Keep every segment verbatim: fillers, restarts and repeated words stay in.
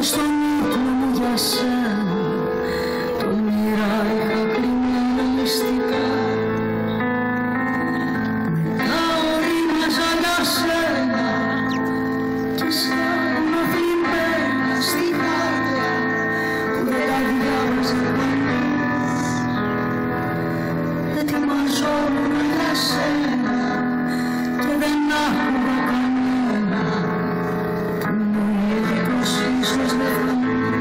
και στον ύπνο μου για σένα το μοίρα είχα κρυμμένα μυστικά. Μετά ορίμαζα για σένα και σαν αφημένα στη χάρτια που δεν τα διάβαζα κανείς. Ετοιμαζόμουν για σένα και δεν άκουγα κανένα που μου έλεγε πως ίσως δεν θα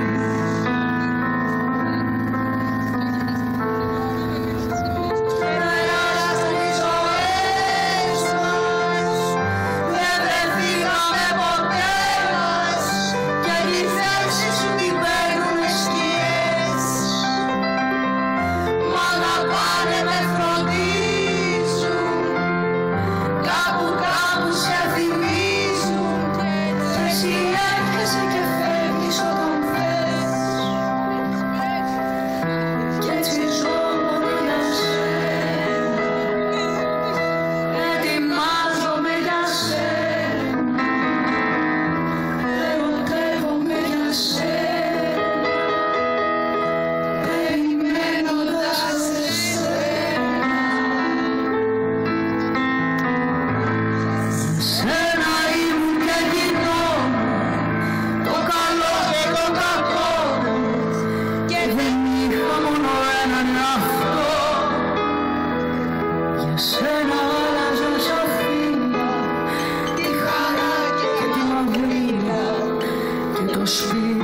σένα άλλαζα σαν φίλια τη χαρά και τη μαυρίλα και το σπίτι.